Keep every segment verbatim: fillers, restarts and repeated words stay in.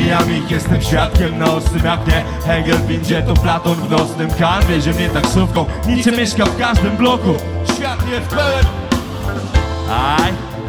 Mijamik, jestem świadkiem naocznym jak nie Hegel w windzie, to Platon w nocnym Kant wiezie mnie taksówką, Nietzsche mieszka w każdym bloku. Świat nie w pełen. Aj.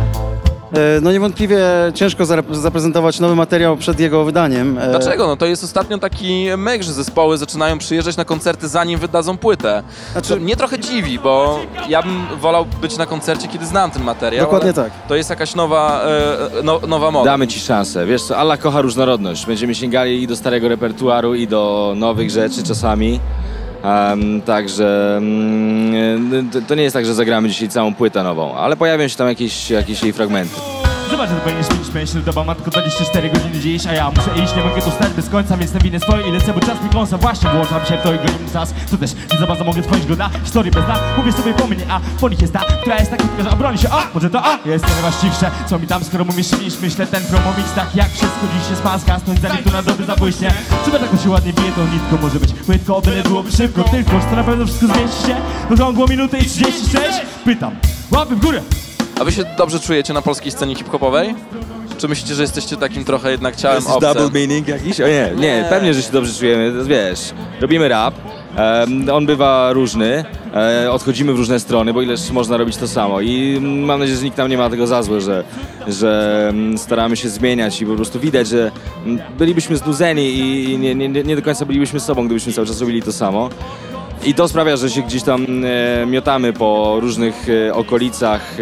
No niewątpliwie ciężko zaprezentować nowy materiał przed jego wydaniem. Dlaczego? No to jest ostatnio taki myk, że zespoły zaczynają przyjeżdżać na koncerty zanim wydadzą płytę. Znaczy... To mnie trochę dziwi, bo ja bym wolał być na koncercie, kiedy znam ten materiał. Dokładnie tak. To jest jakaś nowa, e, no, nowa moda. Damy ci szansę. Wiesz co, Allah kocha różnorodność. Będziemy sięgali i do starego repertuaru, i do nowych rzeczy czasami. Um, także um, to, to nie jest tak, że zagramy dzisiaj całą płytę nową, ale pojawią się tam jakieś, jakieś jej fragmenty. Zobacz, że to powinieneś mieć myśl, doba ma tylko dwadzieścia cztery godziny dziś, a ja muszę iść, nie mogę tu stać bez końca, więc nawinę swoje i lecę, bo czas mi kląsa, właśnie włączam się w to i godziny czas, to też nie za bardzo mogę tworzyć go na historii bez dna, mówię sobie po mnie, a po nich jest ta, która jest tak krótka, że obroni się, a może to a, jest to najwłaściwsze, co mi tam, skoro mówisz niż myślę, ten promomix, tak jak wszystko dziś się smaska, stoń za nim, tu na doby zabłyśnie, żeby tak się ładnie bije, to nitko może być płytko, byle byłoby szybko, tylko, czy to na pewno wszystko zmieści się, okrągło minutę i trzydzieści sześć, pytam, łapy w górę. A wy się dobrze czujecie na polskiej scenie hip-hopowej? Czy myślicie, że jesteście takim trochę jednak ciałem obcym? Double meaning jakiś? O nie, nie, pewnie, że się dobrze czujemy, wiesz, robimy rap, um, on bywa różny, e, odchodzimy w różne strony, bo ileż można robić to samo i mam nadzieję, że nikt nam nie ma tego za złe, że, że staramy się zmieniać i po prostu widać, że bylibyśmy znudzeni i nie, nie, nie do końca bylibyśmy sobą, gdybyśmy cały czas robili to samo. I to sprawia, że się gdzieś tam e, miotamy po różnych e, okolicach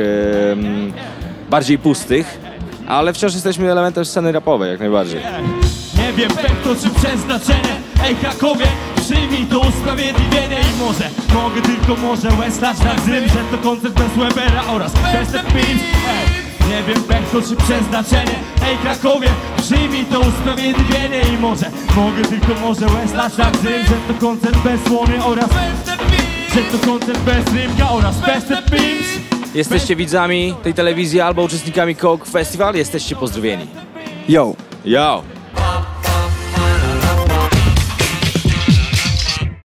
e, bardziej pustych, ale wciąż jesteśmy elementem sceny rapowej, jak najbardziej. Nie wiem, pekto czy przeznaczenie, ej Krakowie, przyjmij to usprawiedliwienie i może, mogę tylko może łeslać na zrym, że to koncert bez Webera oraz bez The Pimps, ej. Nie wiem, pekto czy przeznaczenie, ej Krakowie, przyjmij to usprawiedliwienie i może, mogę tylko może łeslać na zrym, że to koncert bez Słony oraz że to koncert bez Rymka oraz bez The Pimps. Jesteście widzami tej telewizji albo uczestnikami Coke Festival, jesteście pozdrowieni. Yo! Yo!